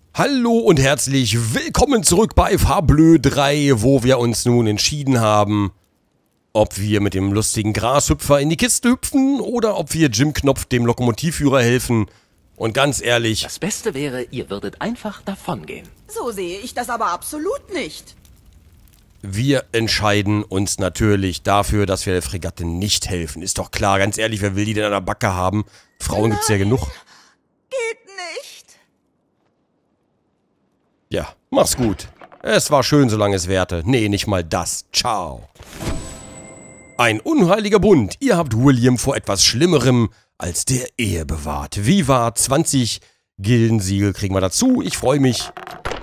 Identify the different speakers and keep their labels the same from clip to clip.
Speaker 1: Hallo und herzlich willkommen zurück bei Fableau 3, wo wir uns nun entschieden haben, ob wir mit dem lustigen Grashüpfer in die Kiste hüpfen oder ob wir Jim Knopf, dem Lokomotivführer, helfen. Und ganz ehrlich...
Speaker 2: Das Beste wäre, ihr würdet einfach davongehen.
Speaker 3: So sehe ich das aber absolut nicht.
Speaker 1: Wir entscheiden uns natürlich dafür, dass wir der Fregatte nicht helfen. Ist doch klar, ganz ehrlich, wer will die denn an der Backe haben? Frauen gibt's ja genug.
Speaker 3: Geht nicht.
Speaker 1: Ja, mach's gut. Es war schön, solange es währte. Nee, nicht mal das. Ciao. Ein unheiliger Bund. Ihr habt William vor etwas Schlimmerem als der Ehe bewahrt. Viva, 20 Gildensiegel kriegen wir dazu. Ich freue mich.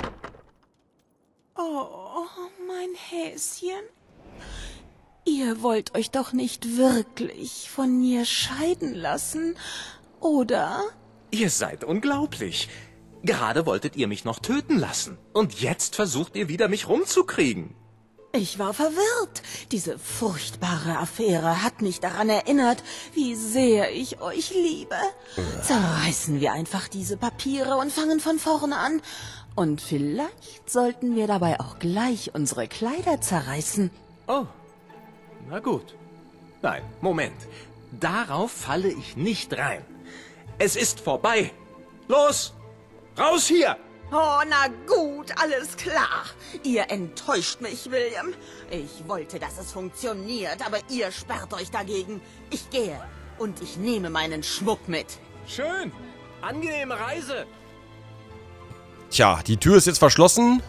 Speaker 3: Oh, mein Häschen. Ihr wollt euch doch nicht wirklich von mir scheiden lassen, oder?
Speaker 2: Ihr seid unglaublich. Gerade wolltet ihr mich noch töten lassen. Und jetzt versucht ihr wieder, mich rumzukriegen.
Speaker 3: Ich war verwirrt. Diese furchtbare Affäre hat mich daran erinnert, wie sehr ich euch liebe. Zerreißen wir einfach diese Papiere und fangen von vorne an. Und vielleicht sollten wir dabei auch gleich unsere Kleider zerreißen.
Speaker 2: Oh, na gut. Nein, Moment. Darauf falle ich nicht rein. Es ist vorbei. Los, raus hier!
Speaker 3: Oh, na gut, alles klar. Ihr enttäuscht mich, William. Ich wollte, dass es funktioniert, aber ihr sperrt euch dagegen. Ich gehe und ich nehme meinen Schmuck mit.
Speaker 2: Schön. Angenehme Reise.
Speaker 1: Tja, die Tür ist jetzt verschlossen.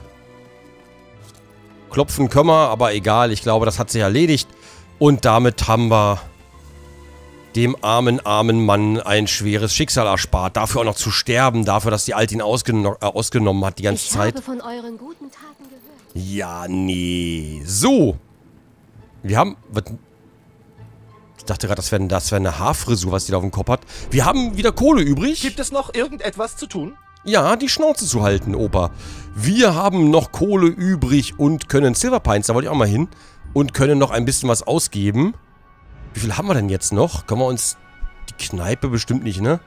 Speaker 1: Klopfen können wir, aber egal. Ich glaube, das hat sich erledigt. Und damit haben wir dem armen Mann ein schweres Schicksal erspart. Dafür auch noch zu sterben. Dafür, dass die Alte ihn ausgenommen hat die ganze Zeit.
Speaker 4: Ich habe von euren guten Taten gehört.
Speaker 1: Ja, nee. So. Wir haben... Ich dachte gerade, das wäre eine Haarfrisur, was die da auf dem Kopf hat. Wir haben wieder Kohle übrig.
Speaker 2: Gibt es noch irgendetwas zu tun?
Speaker 1: Ja, die Schnauze zu halten, Opa. Wir haben noch Kohle übrig und können Silver Pines, da wollte ich auch mal hin, und können noch ein bisschen was ausgeben. Wie viel haben wir denn jetzt noch? Können wir uns... Die Kneipe bestimmt nicht, ne?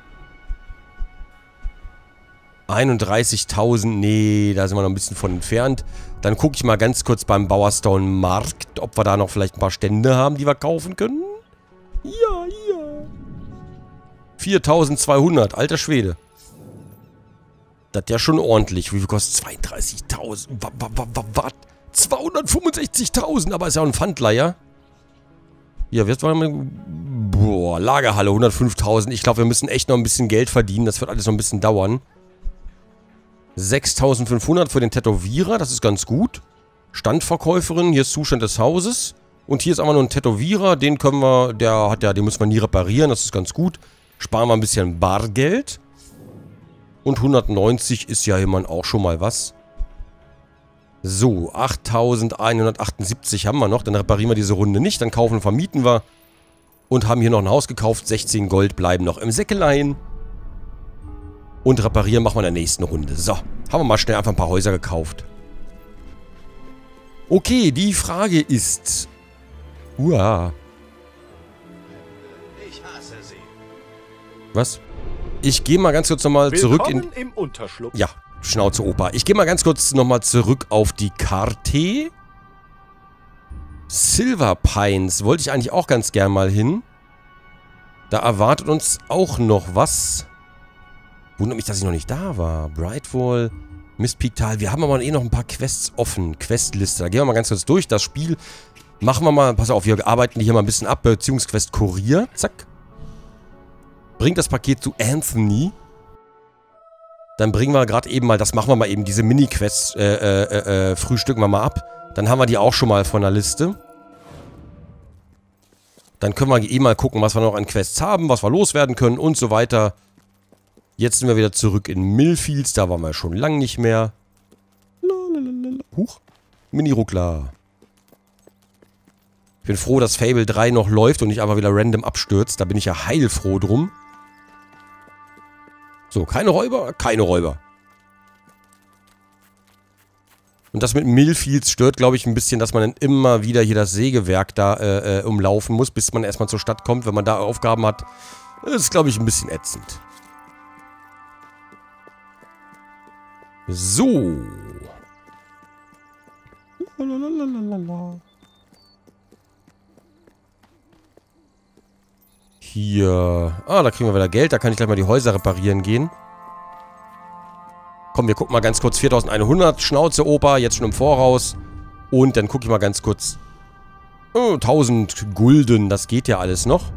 Speaker 1: 31.000, nee, da sind wir noch ein bisschen von entfernt. Dann gucke ich mal ganz kurz beim Bauerstone Markt, ob wir da noch vielleicht ein paar Stände haben, die wir kaufen können. Ja, ja. 4.200, alter Schwede. Das ist ja schon ordentlich. Wie viel kostet 32.000? Was? 265.000, aber ist ja auch ein Pfandleiher. Ja, jetzt war boah, Lagerhalle 105.000. Ich glaube, wir müssen echt noch ein bisschen Geld verdienen. Das wird alles noch ein bisschen dauern. 6.500 für den Tätowierer, das ist ganz gut. Standverkäuferin, hier ist Zustand des Hauses. Und hier ist aber nur ein Tätowierer, den können wir, den müssen wir nie reparieren, das ist ganz gut. Sparen wir ein bisschen Bargeld. Und 190 ist ja immerhin auch schon mal was. So, 8.178 haben wir noch. Dann reparieren wir diese Runde nicht. Dann kaufen und vermieten wir. Und haben hier noch ein Haus gekauft. 16 Gold bleiben noch im Säckelein. Und reparieren machen wir in der nächsten Runde. So, haben wir mal schnell einfach ein paar Häuser gekauft. Okay, die Frage ist... Uah.
Speaker 2: Ich hasse sie.
Speaker 1: Was? Ich gehe mal ganz kurz nochmal zurück in...
Speaker 2: Willkommen im Unterschlupf.
Speaker 1: Ja, Schnauze Opa. Ich gehe mal ganz kurz nochmal zurück auf die Karte. Silver Pines wollte ich eigentlich auch ganz gern mal hin. Da erwartet uns auch noch was. Wundert mich, dass ich noch nicht da war. Brightwall, Mistpeak-Tal. Wir haben aber eh noch ein paar Quests offen. Questliste. Da gehen wir mal ganz kurz durch. Das Spiel machen wir mal. Pass auf, wir arbeiten hier mal ein bisschen ab. Beziehungsquest Kurier. Zack. Bringt das Paket zu Anthony. Dann bringen wir gerade eben mal, das machen wir mal eben, diese Mini-Quests frühstücken wir mal ab. Dann haben wir die auch schon mal von der Liste. Dann können wir eben mal gucken, was wir noch an Quests haben, was wir loswerden können und so weiter. Jetzt sind wir wieder zurück in Millfields, da waren wir schon lange nicht mehr. Huch, Mini-Ruckler. Ich bin froh, dass Fable 3 noch läuft und nicht einfach wieder random abstürzt. Da bin ich ja heilfroh drum. So, keine Räuber, keine Räuber. Und das mit Millfields stört, glaube ich, ein bisschen, dass man dann immer wieder hier das Sägewerk da umlaufen muss, bis man erstmal zur Stadt kommt, wenn man da Aufgaben hat. Das ist, glaube ich, ein bisschen ätzend. So. Hier. Ah, da kriegen wir wieder Geld. Da kann ich gleich mal die Häuser reparieren gehen. Komm, wir gucken mal ganz kurz. 4100. Schnauze, Opa. Jetzt schon im Voraus. Und dann gucke ich mal ganz kurz. Oh, 1000 Gulden. Das geht ja alles noch.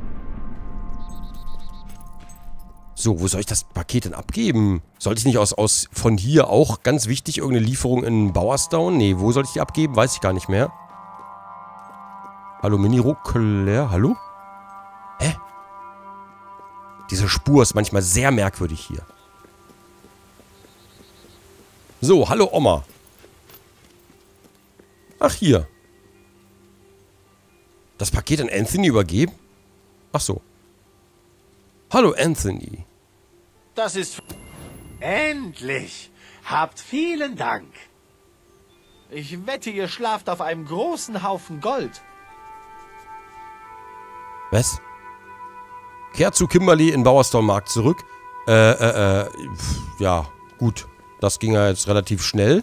Speaker 1: So, wo soll ich das Paket denn abgeben? Sollte ich nicht von hier auch, ganz wichtig, irgendeine Lieferung in Bowerstown? Nee, wo soll ich die abgeben? Weiß ich gar nicht mehr. Hallo, Mini-Ruckler. Hallo? Hä? Diese Spur ist manchmal sehr merkwürdig hier. So, hallo Oma. Ach, hier. Das Paket an Anthony übergeben? Ach so. Hallo, Anthony.
Speaker 5: Das ist... Endlich! Habt vielen Dank. Ich wette, ihr schlaft auf einem großen Haufen Gold.
Speaker 1: Was? Kehrt zu Kimberly in Bowerstown Markt zurück. Ja, gut. Das ging ja jetzt relativ schnell.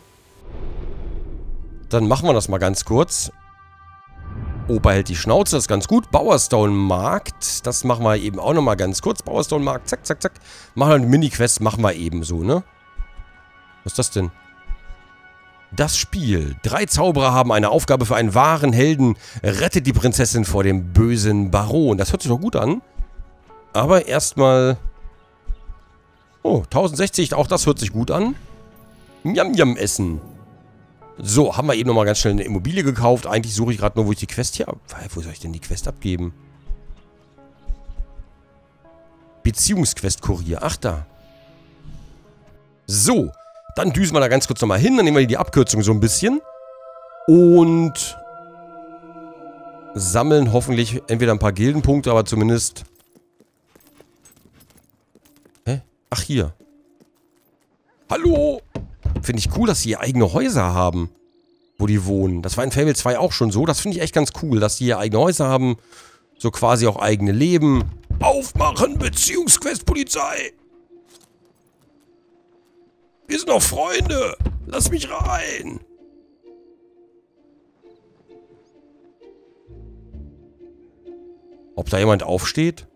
Speaker 1: Dann machen wir das mal ganz kurz. Opa hält die Schnauze, das ist ganz gut. Bowerstown Markt, das machen wir eben auch nochmal ganz kurz. Bowerstown Markt, zack, zack, zack. Machen wir eine Mini-Quest, machen wir eben so, ne? Was ist das denn? Das Spiel. 3 Zauberer haben eine Aufgabe für einen wahren Helden. Rettet die Prinzessin vor dem bösen Baron. Das hört sich doch gut an. Aber erstmal... Oh, 1060, auch das hört sich gut an. Njam, njam, essen. So, haben wir eben nochmal ganz schnell eine Immobilie gekauft. Eigentlich suche ich gerade nur, wo ich die Quest hier... Wo soll ich denn die Quest abgeben? Beziehungsquest-Kurier. Ach, da. So, dann düsen wir da ganz kurz nochmal hin. Dann nehmen wir die Abkürzung so ein bisschen. Und sammeln hoffentlich entweder ein paar Gildenpunkte, aber zumindest... Hä? Ach, hier. Hallo! Finde ich cool, dass sie hier eigene Häuser haben, wo die wohnen. Das war in Fable 2 auch schon so. Das finde ich echt ganz cool, dass die hier eigene Häuser haben. So quasi auch eigene Leben. Aufmachen, Beziehungsquest, Polizei! Wir sind doch Freunde! Lass mich rein! Ob da jemand aufsteht?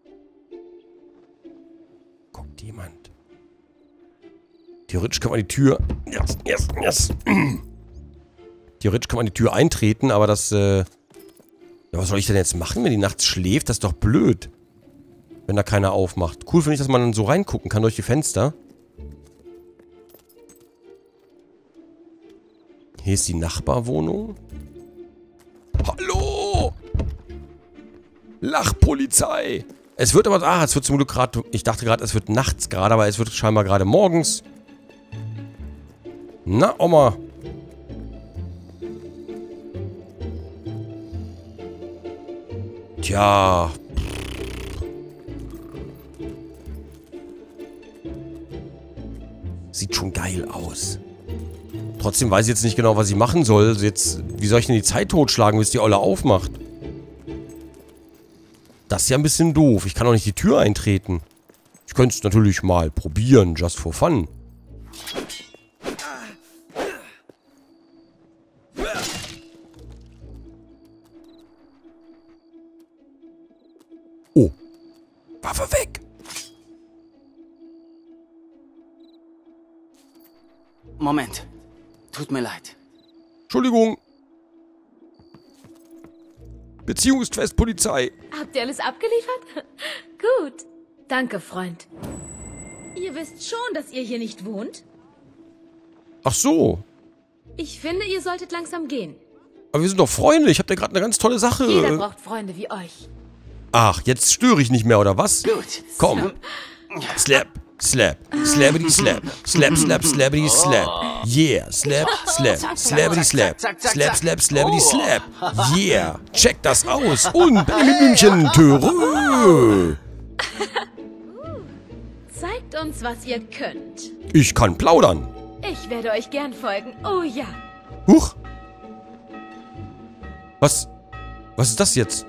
Speaker 1: Guckt jemand. Theoretisch kann man die Tür... Yes. Theoretisch kann man die Tür eintreten, aber das... Ja, was soll ich denn jetzt machen, wenn die nachts schläft? Das ist doch blöd. Wenn da keiner aufmacht. Cool finde ich, dass man dann so reingucken kann durch die Fenster. Hier ist die Nachbarwohnung. Hallo! Lachpolizei! Es wird aber... Ah, es wird zum Glück gerade... Ich dachte gerade, es wird nachts gerade, aber es wird scheinbar gerade morgens. Na, Oma. Tja. Sieht schon geil aus. Trotzdem weiß ich jetzt nicht genau, was ich machen soll. Jetzt, wie soll ich denn die Zeit totschlagen, bis die Olle aufmacht? Das ist ja ein bisschen doof. Ich kann auch nicht die Tür eintreten. Ich könnte es natürlich mal probieren, just for fun. Oh. Waffe weg.
Speaker 6: Moment. Tut mir leid.
Speaker 1: Entschuldigung. Beziehungsquest, Polizei.
Speaker 4: Habt ihr alles abgeliefert? Gut. Danke, Freund. Ihr wisst schon, dass ihr hier nicht wohnt?
Speaker 1: Ach so.
Speaker 4: Ich finde, ihr solltet langsam gehen.
Speaker 1: Aber wir sind doch Freunde. Ich habe da gerade eine ganz tolle Sache.
Speaker 4: Jeder braucht Freunde wie euch.
Speaker 1: Ach, jetzt störe ich nicht mehr, oder was?
Speaker 6: Gut.
Speaker 1: Komm. Slap, slap, slabbity slap, slap, slap, slabbity slap. Yeah, slap, slap, slabbity slap, slap, slap, slabbity slap. Yeah, check das aus. Und Blümchen, Törö.
Speaker 4: Zeigt uns, was ihr könnt.
Speaker 1: Ich kann plaudern.
Speaker 4: Ich werde euch gern folgen. Oh ja.
Speaker 1: Huch. Was ist das jetzt?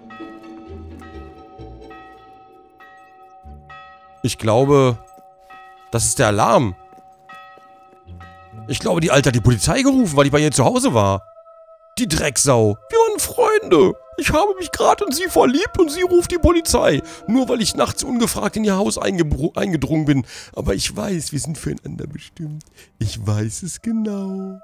Speaker 1: Ich glaube, Das ist der Alarm. Ich glaube, die Alte hat die Polizei gerufen, weil ich bei ihr zu Hause war. Die Drecksau. Wir waren Freunde. Ich habe mich gerade in sie verliebt und sie ruft die Polizei. Nur weil ich nachts ungefragt in ihr Haus eingedrungen bin. Aber ich weiß, wir sind füreinander bestimmt. Ich weiß es genau.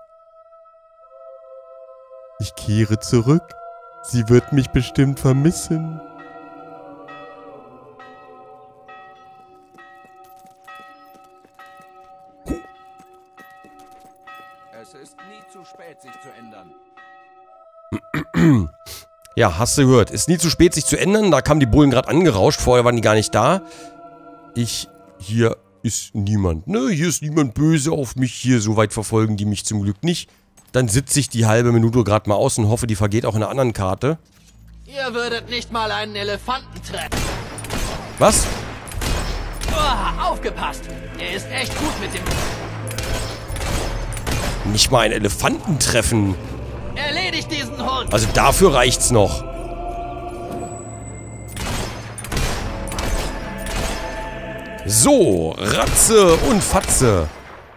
Speaker 1: Ich kehre zurück. Sie wird mich bestimmt vermissen.
Speaker 7: Es ist nie zu spät, sich zu ändern.
Speaker 1: Ja, hast du gehört. Ist nie zu spät, sich zu ändern. Da kamen die Bullen gerade angerauscht. Vorher waren die gar nicht da. Hier ist niemand. Ne, hier ist niemand böse auf mich. Hier, so weit verfolgen die mich zum Glück nicht. Dann sitze ich die halbe Minute gerade mal aus und hoffe, die vergeht auch in einer anderen Karte.
Speaker 5: Ihr würdet nicht mal einen Elefanten treffen.
Speaker 1: Was?
Speaker 5: Oh, aufgepasst. Er ist echt gut mit dem...
Speaker 1: Nicht mal einen Elefanten treffen.
Speaker 5: Erledigt diesen Hund.
Speaker 1: Also dafür reicht's noch. So, Ratze und Fatze.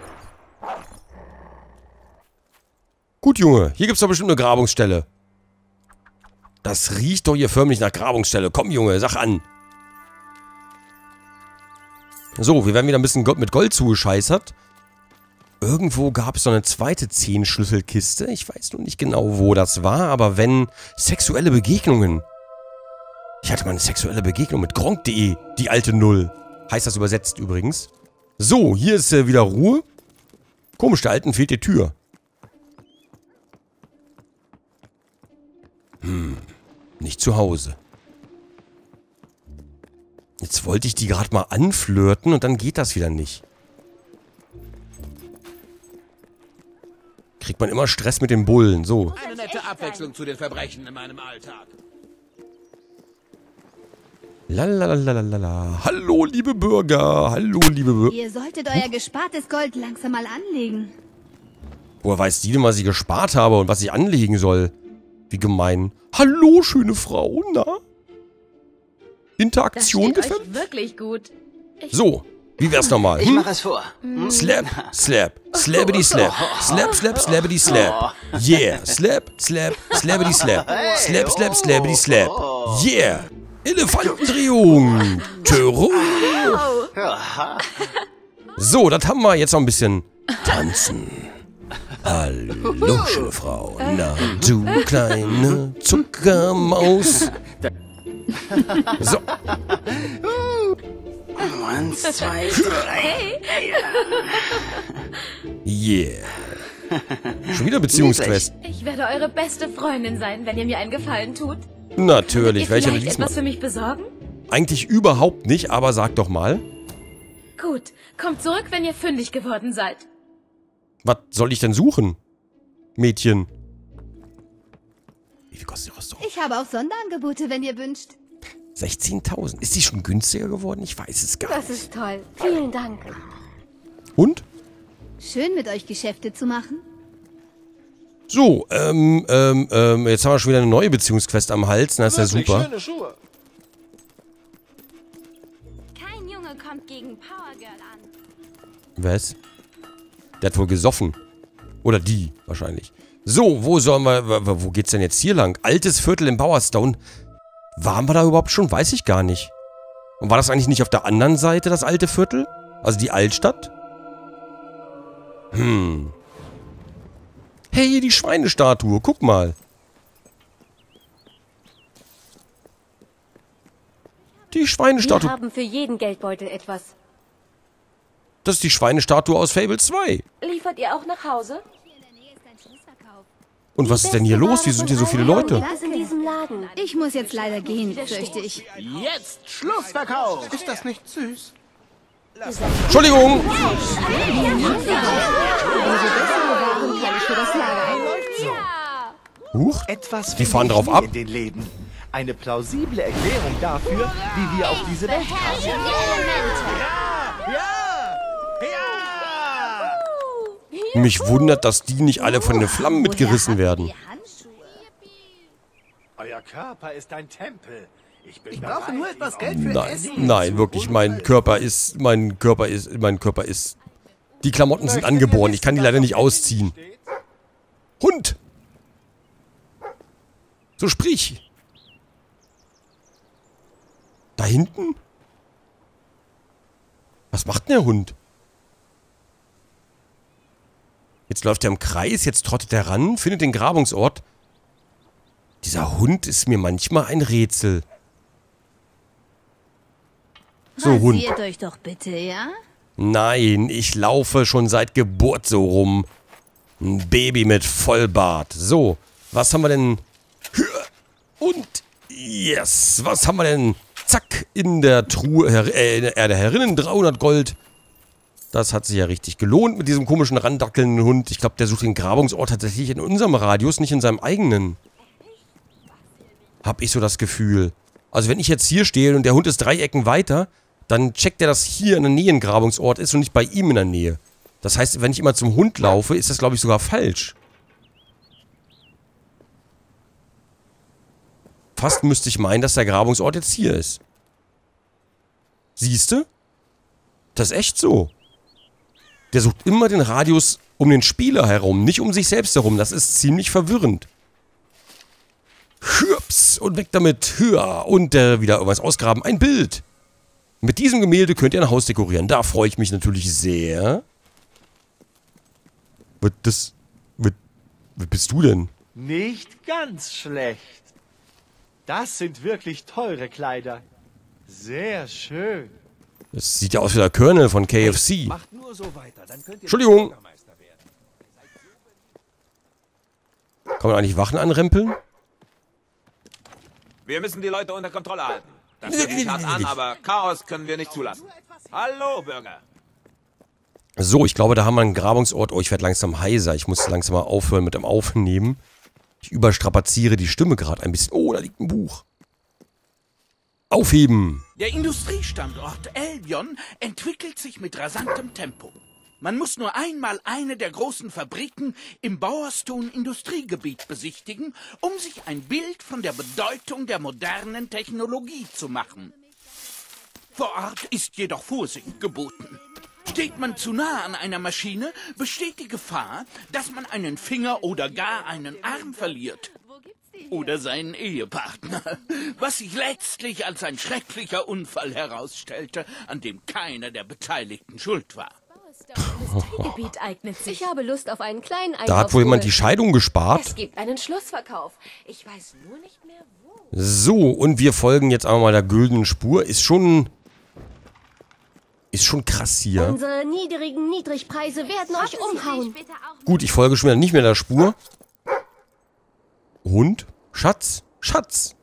Speaker 1: Gut, Junge. Hier gibt's doch bestimmt eine Grabungsstelle. Das riecht doch hier förmlich nach Grabungsstelle. Komm, Junge, sag an. So, wir werden wieder ein bisschen mit Gold zugescheißert. Irgendwo gab es noch eine zweite 10-Schlüsselkiste. Ich weiß nur nicht genau, wo das war, aber wenn sexuelle Begegnungen. Ich hatte mal eine sexuelle Begegnung mit Gronk.de, die alte Null. Heißt das übersetzt übrigens. So, hier ist wieder Ruhe. Komisch, der Alten fehlt die Tür. Nicht zu Hause. Jetzt wollte ich die gerade mal anflirten und dann geht das wieder nicht. Kriegt man immer Stress mit den Bullen, so.
Speaker 7: Eine nette Abwechslung zu den Verbrechen in meinem Alltag.
Speaker 1: Lalalala. Hallo, liebe Bürger. Hallo, liebe Bürger.
Speaker 8: Ihr solltet euer gespartes Gold langsam mal anlegen.
Speaker 1: Woher weiß die denn, was ich gespart habe und was ich anlegen soll? Wie gemein. Hallo, schöne Frau, na? Interaktion
Speaker 4: Das steht
Speaker 1: gefällt?
Speaker 4: euch wirklich gut.
Speaker 1: So, wie wär's nochmal?
Speaker 6: Ich mach es vor.
Speaker 1: Slap, slap, slappity slap, slap, slap, slappity slap. Yeah, slap, slap, slappity slap, slap, slap, slappity slap. Yeah, Elefantendrehung. Terror. So, das haben wir. Jetzt noch ein bisschen tanzen. Hallo, schöne Frau. Na, du kleine Zuckermaus. So.
Speaker 6: 1, 2, 3.
Speaker 1: Yeah. Schon wieder Beziehungsquest.
Speaker 4: Ich werde eure beste Freundin sein, wenn ihr mir einen Gefallen tut.
Speaker 1: Natürlich.
Speaker 4: Könnt ihr
Speaker 1: Welcher
Speaker 4: vielleicht
Speaker 1: diesmal?
Speaker 4: etwas für mich besorgen?
Speaker 1: Eigentlich überhaupt nicht, aber sag doch mal.
Speaker 4: Gut, kommt zurück, wenn ihr fündig geworden seid.
Speaker 1: Was soll ich denn suchen? Mädchen. Wie viel kostet die Rüstung?
Speaker 8: Ich habe auch Sonderangebote, wenn ihr wünscht.
Speaker 1: 16.000. Ist die schon günstiger geworden? Ich weiß es gar
Speaker 8: Das
Speaker 1: nicht.
Speaker 8: ist toll. Vielen Dank.
Speaker 1: Und?
Speaker 8: Schön, mit euch Geschäfte zu machen.
Speaker 1: So, jetzt haben wir schon wieder eine neue Beziehungsquest am Hals. Na, ist ja super.
Speaker 5: Schöne Schuhe.
Speaker 8: Kein Junge kommt gegen Power Girl an.
Speaker 1: Was? Der hat wohl gesoffen. Oder die, wahrscheinlich. So, wo sollen wir, wo geht's denn jetzt hier lang? Altes Viertel in Bowerstone. Waren wir da überhaupt schon? Weiß ich gar nicht. Und war das eigentlich nicht auf der anderen Seite, das alte Viertel? Also die Altstadt? Hey, die Schweinestatue. Guck mal. Die Schweinestatue.
Speaker 9: Wir haben für jeden Geldbeutel etwas.
Speaker 1: Das ist die Schweinestatue aus Fable 2.
Speaker 9: Liefert ihr auch nach Hause?
Speaker 8: Hier in der Nähe ist ein Schlussverkauf.
Speaker 1: Und was ist denn hier los? Wieso sind hier so viele Leute?
Speaker 9: Was in diesem Laden?
Speaker 8: Ich muss jetzt leider gehen, fürchte ich.
Speaker 5: Jetzt Schlussverkauf.
Speaker 7: Ist das nicht süß?
Speaker 1: Entschuldigung.
Speaker 8: Kann ich für das Lager ein?
Speaker 1: Huch.
Speaker 5: Etwas
Speaker 1: Die fahren
Speaker 5: finde
Speaker 1: drauf
Speaker 5: ich
Speaker 1: ab.
Speaker 5: nie in den Läden. Eine plausible Erklärung dafür, wie wir auf diese Welt kamen.
Speaker 1: Mich wundert, dass die nicht alle von den Flammen mitgerissen werden.
Speaker 8: Handschuhe.
Speaker 5: Euer Körper ist ein Tempel. Ich brauche nur etwas Geld für Essen.
Speaker 1: Nein, wirklich, mein Körper ist... Die Klamotten sind angeboren, ich kann die leider nicht ausziehen. Hund! So sprich! Da hinten? Was macht denn der Hund? Jetzt läuft er im Kreis, jetzt trottet er ran, findet den Grabungsort. Dieser Hund ist mir manchmal ein Rätsel. So, Hund.
Speaker 8: Rasiert euch doch bitte, ja?
Speaker 1: Nein, ich laufe schon seit Geburt so rum. Ein Baby mit Vollbart. So, was haben wir denn? Und, yes, was haben wir denn? Zack, in der Truhe, der Herrinnen 300 Gold. Das hat sich ja richtig gelohnt mit diesem komischen randackelnden Hund. Ich glaube, der sucht den Grabungsort tatsächlich in unserem Radius, nicht in seinem eigenen. Hab ich so das Gefühl. Also wenn ich jetzt hier stehe und der Hund ist 3 Ecken weiter, dann checkt er, dass hier in der Nähe ein Grabungsort ist und nicht bei ihm in der Nähe. Das heißt, wenn ich immer zum Hund laufe, ist das, glaube ich, sogar falsch. Fast müsste ich meinen, dass der Grabungsort jetzt hier ist. Siehste? Das ist echt so. Der sucht immer den Radius um den Spieler herum, nicht um sich selbst herum. Das ist ziemlich verwirrend. Hüps, und weg damit. Hüa, und wieder irgendwas ausgraben. Ein Bild. Mit diesem Gemälde könnt ihr ein Haus dekorieren. Da freue ich mich natürlich sehr. Was bist du denn?
Speaker 5: Nicht ganz schlecht. Das sind wirklich teure Kleider. Sehr schön.
Speaker 1: Das sieht ja aus wie der Colonel von KFC.
Speaker 7: Macht nur so weiter, dann könnt ihr
Speaker 1: Entschuldigung.
Speaker 7: Bürgermeister werden.
Speaker 1: Kann man eigentlich Wachen anrempeln?
Speaker 7: Wir müssen die Leute unter Kontrolle halten. Das hört sich hart an, aber Chaos können wir nicht zulassen. Hallo, Bürger.
Speaker 1: So, ich glaube, da haben wir einen Grabungsort. Oh, ich werde langsam heiser. Ich muss langsam mal aufhören mit dem Aufnehmen. Ich überstrapaziere die Stimme gerade ein bisschen. Oh, da liegt ein Buch. Aufheben.
Speaker 10: Der Industriestandort Albion entwickelt sich mit rasantem Tempo. Man muss nur einmal eine der großen Fabriken im Bowerstone-Industriegebiet besichtigen, um sich ein Bild von der Bedeutung der modernen Technologie zu machen. Vor Ort ist jedoch Vorsicht geboten. Steht man zu nah an einer Maschine, besteht die Gefahr, dass man einen Finger oder gar einen Arm verliert. Oder seinen Ehepartner. Was sich letztlich als ein schrecklicher Unfall herausstellte, an dem keiner der Beteiligten schuld war.
Speaker 9: Industriegebiet eignet sich. Ich habe Lust auf einen kleinen Einkauf.
Speaker 1: Da hat wohl jemand die Scheidung gespart.
Speaker 9: Es gibt einen Schlussverkauf. Ich weiß nur nicht mehr wo.
Speaker 1: So, und wir folgen jetzt einmal mal der güldenen Spur. Ist schon krass hier.
Speaker 9: Unsere niedrigen Niedrigpreise werden euch umhauen.
Speaker 1: Gut, ich folge schon wieder nicht mehr der Spur. Hund? Schatz? Schatz!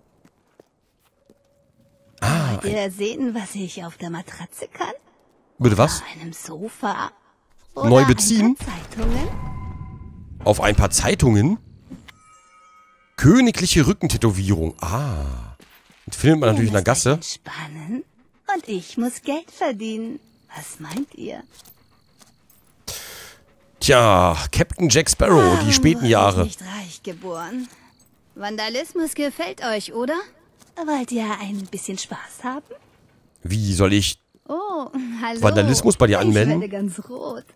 Speaker 1: Ah,
Speaker 8: Wollt ihr sehen, was ich auf der Matratze kann?
Speaker 1: bitte was?
Speaker 8: Auf einem Sofa. Oder
Speaker 1: Neu beziehen?
Speaker 8: ein paar Zeitungen?
Speaker 1: Auf ein paar Zeitungen? Königliche Rückentätowierung. Ah. Das findet man natürlich in der Gasse.
Speaker 8: Entspannen und ich muss Geld verdienen. Was meint ihr?
Speaker 1: Tja, Captain Jack Sparrow, die späten Jahre.
Speaker 8: Nicht reich geboren. Vandalismus gefällt euch, oder? Wollt ihr ein bisschen Spaß haben?
Speaker 1: Wie soll ich
Speaker 8: Oh, hallo.
Speaker 1: Vandalismus bei dir anmelden?
Speaker 8: Ich werde ganz rot.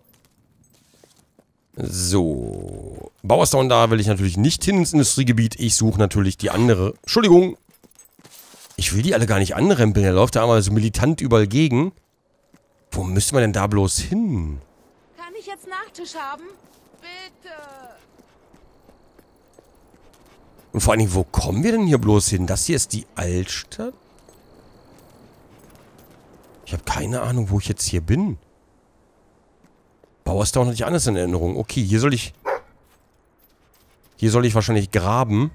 Speaker 1: So. Bowerstone, da will ich natürlich nicht hin ins Industriegebiet. Ich suche natürlich die andere. Entschuldigung. Ich will die alle gar nicht anrempeln. Der läuft da einmal so militant überall gegen. Wo müssen wir denn da bloß hin?
Speaker 4: Kann ich jetzt Nachtisch haben? Bitte.
Speaker 1: Und vor allen Dingen, wo kommen wir denn hier bloß hin? Das hier ist die Altstadt? Ich habe keine Ahnung, wo ich jetzt hier bin. Bowerstone hatte ich anders in Erinnerung. Okay, hier soll ich... Hier soll ich wahrscheinlich graben.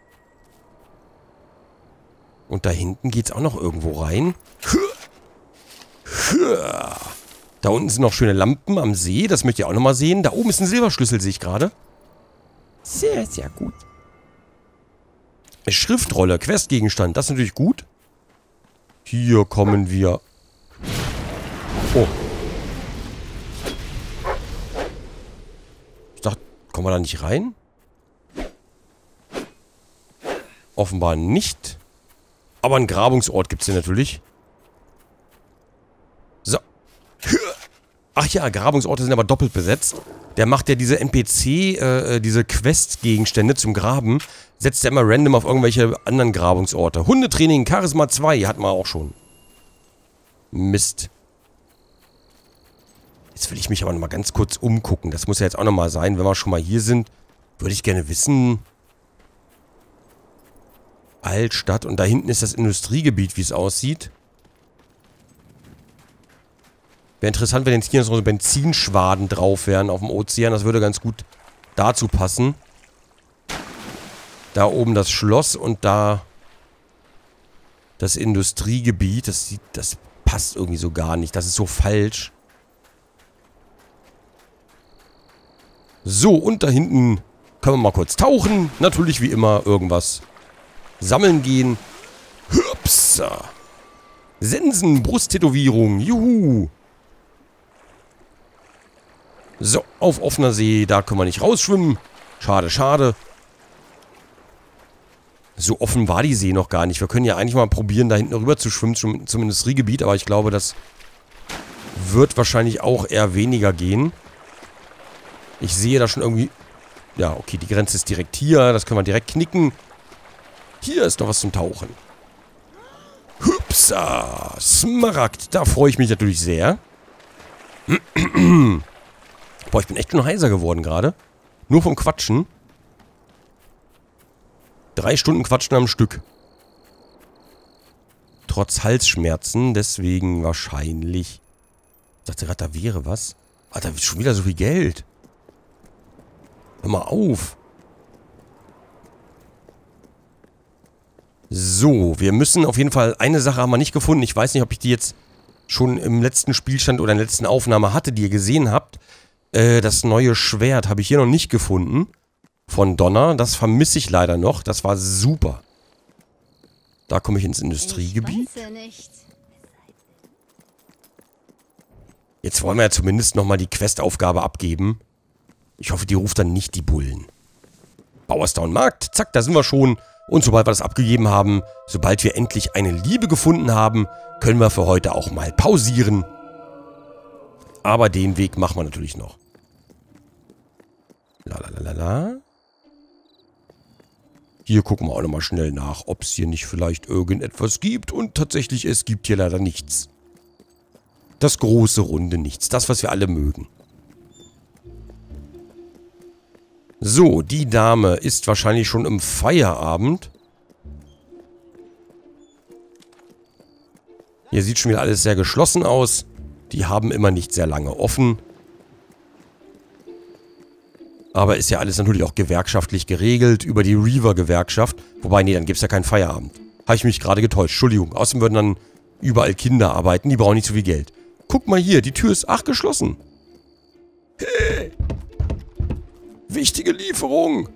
Speaker 1: Und da hinten geht's auch noch irgendwo rein. Da unten sind noch schöne Lampen am See. Das möchte ich auch nochmal sehen. Da oben ist ein Silberschlüssel, sehe ich gerade. Sehr, sehr gut. Schriftrolle, Questgegenstand. Das ist natürlich gut. Hier kommen wir... Oh. Ich dachte, kommen wir da nicht rein? Offenbar nicht. Aber einen Grabungsort gibt es hier natürlich. So. Ach ja, Grabungsorte sind aber doppelt besetzt. Der macht ja diese NPC, diese Quest-Gegenstände zum Graben, setzt er immer random auf irgendwelche anderen Grabungsorte. Hundetraining, Charisma 2 hatten wir auch schon. Mist. Jetzt will ich mich aber nochmal ganz kurz umgucken. Das muss ja jetzt auch nochmal sein, wenn wir schon mal hier sind. Würde ich gerne wissen... Altstadt. Und da hinten ist das Industriegebiet, wie es aussieht. Wäre interessant, wenn jetzt hier noch so Benzinschwaden drauf wären auf dem Ozean. Das würde ganz gut dazu passen. Da oben das Schloss und da das Industriegebiet. Das passt irgendwie so gar nicht. Das ist so falsch. So, und da hinten können wir mal kurz tauchen. Natürlich wie immer irgendwas sammeln gehen. Hüpsa. Sensen, Brusttätowierung. Juhu. So, auf offener See, da können wir nicht rausschwimmen. Schade, schade. So offen war die See noch gar nicht. Wir können ja eigentlich mal probieren, da hinten rüber zu schwimmen zum Industriegebiet. Aber ich glaube, das wird wahrscheinlich auch eher weniger gehen. Ich sehe da schon irgendwie... Ja, okay, die Grenze ist direkt hier. Das können wir direkt knicken. Hier ist noch was zum Tauchen. Hupsa! Smaragd. Da freue ich mich natürlich sehr. Boah, ich bin echt schon heiser geworden gerade. Nur vom Quatschen. 3 Stunden Quatschen am Stück. Trotz Halsschmerzen. Deswegen wahrscheinlich... Ich dachte gerade, da wäre was. Ah, da ist schon wieder so viel Geld. Hör mal auf. So, wir müssen auf jeden Fall... Eine Sache haben wir nicht gefunden. Ich weiß nicht, ob ich die jetzt schon im letzten Spielstand oder in der letzten Aufnahme hatte, die ihr gesehen habt. Das neue Schwert habe ich hier noch nicht gefunden. Von Donner. Das vermisse ich leider noch. Das war super. Da komme ich ins Industriegebiet. Jetzt wollen wir ja zumindest nochmal die Questaufgabe abgeben. Ich hoffe, die ruft dann nicht die Bullen. Bauerstown Markt. Zack, da sind wir schon. Und sobald wir das abgegeben haben, sobald wir endlich eine Liebe gefunden haben, können wir für heute auch mal pausieren. Aber den Weg machen wir natürlich noch. Lalalala. Hier gucken wir auch nochmal schnell nach, ob es hier nicht vielleicht irgendetwas gibt. Und tatsächlich, es gibt hier leider nichts. Das große, runde Nichts. Das, was wir alle mögen. So, die Dame ist wahrscheinlich schon im Feierabend. Hier sieht schon wieder alles sehr geschlossen aus. Die haben immer nicht sehr lange offen. Aber ist ja alles natürlich auch gewerkschaftlich geregelt über die Reaver-Gewerkschaft. Wobei, nee, dann gibt es ja keinen Feierabend. Habe ich mich gerade getäuscht. Entschuldigung. Außerdem würden dann überall Kinder arbeiten. Die brauchen nicht so viel Geld. Guck mal hier, die Tür ist geschlossen. Hey! Wichtige Lieferung!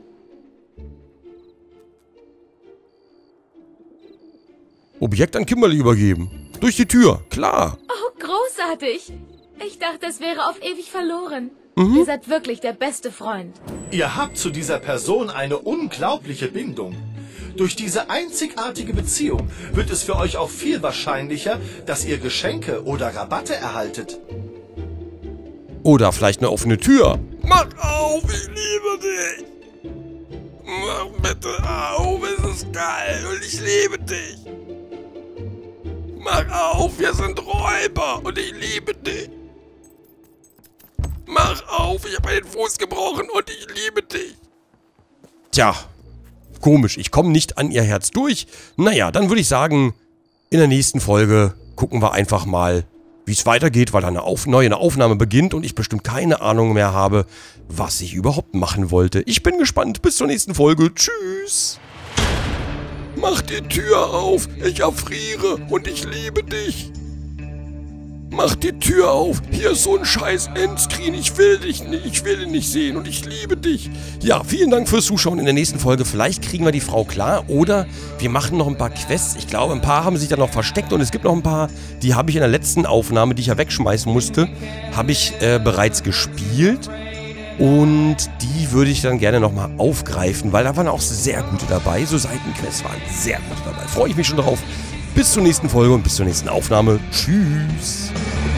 Speaker 1: Objekt an Kimberly übergeben. Durch die Tür, klar.
Speaker 4: Oh, großartig. Ich dachte, es wäre auf ewig verloren. Ihr seid wirklich der beste Freund.
Speaker 5: Ihr habt zu dieser Person eine unglaubliche Bindung. Durch diese einzigartige Beziehung wird es für euch auch viel wahrscheinlicher, dass ihr Geschenke oder Rabatte erhaltet.
Speaker 1: Oder vielleicht eine offene Tür. Mach auf, ich liebe dich. Mach bitte auf, es ist geil und ich liebe dich. Mach auf, wir sind Räuber und ich liebe dich. Mach auf, ich habe meinen Fuß gebrochen und ich liebe dich. Tja, komisch, ich komme nicht an ihr Herz durch. Naja, dann würde ich sagen, in der nächsten Folge gucken wir einfach mal, wie es weitergeht, weil da eine neue Aufnahme beginnt und ich bestimmt keine Ahnung mehr habe, was ich überhaupt machen wollte. Ich bin gespannt. Bis zur nächsten Folge. Tschüss. Mach die Tür auf. Ich erfriere und ich liebe dich. Mach die Tür auf. Hier ist so ein scheiß Endscreen. Ich will dich nicht. Ich will ihn nicht sehen und ich liebe dich. Ja, vielen Dank fürs Zuschauen in der nächsten Folge. Vielleicht kriegen wir die Frau klar oder wir machen noch ein paar Quests. Ich glaube, ein paar haben sich da noch versteckt und es gibt noch ein paar, die habe ich in der letzten Aufnahme, die ich ja wegschmeißen musste, habe ich bereits gespielt. Und die würde ich dann gerne nochmal aufgreifen, weil da waren auch sehr gute dabei. So Seitenquests waren sehr gute dabei. Freue ich mich schon drauf. bis zur nächsten Folge und bis zur nächsten Aufnahme. Tschüss.